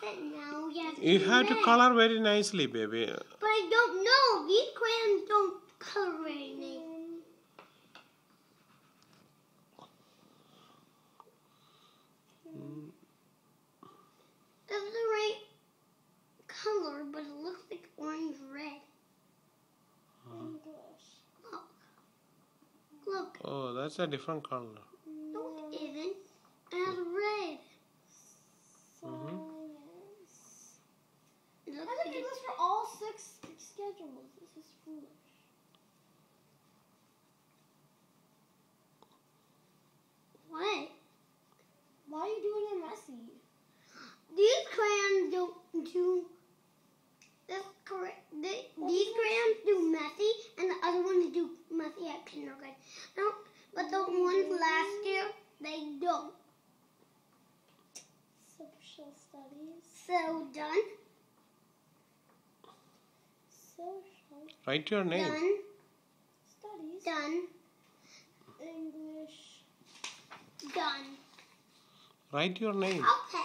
it now. You have to color very nicely, baby. But I don't know. These crayons don't color very nice. That's the right color, but it looks like orange red. Look. Oh, that's a different color. No, it isn't. It has red. I think it was for all 6 schedules. This is foolish. What? Why are you doing it messy? These crayons don't do. That's correct. These crayons do messy, and the other ones do messy at kindergarten. No, but the ones last year, they don't. Social studies. So done. Social. Write your name. Done. Studies. Done. English. Done. Write your name. Okay.